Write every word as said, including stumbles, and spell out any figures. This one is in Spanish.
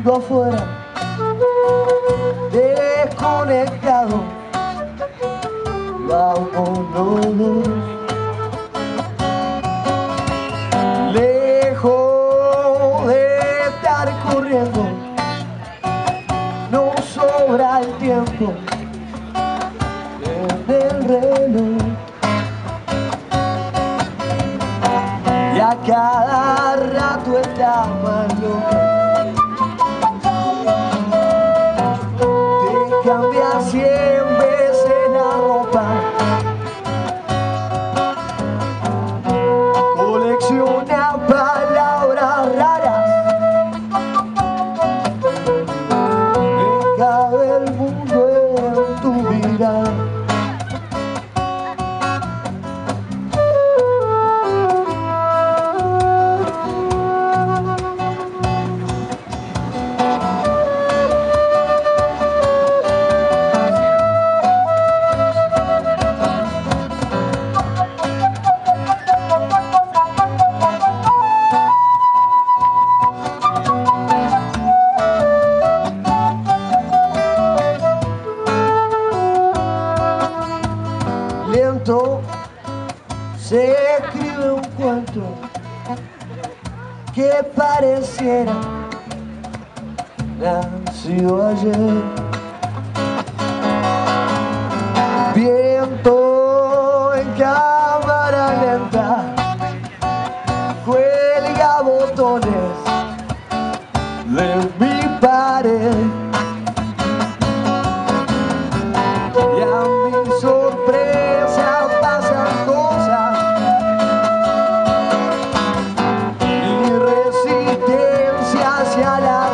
mundo afuera, desconectado, vámonos. Lejos de estar corriendo, no sobra el tiempo en el reloj. Y a cada rato está más loca. Te cambia cien veces la ropa. Colecciona palabras raras. Me cabe el mundo en tu mirada. Lento se escribe un cuento que pareciera nacido ayer. Viento en cámara lenta cuelga botones de mi pared. Y a mi sorpresa pasan cosas. Mi resistencia hacia la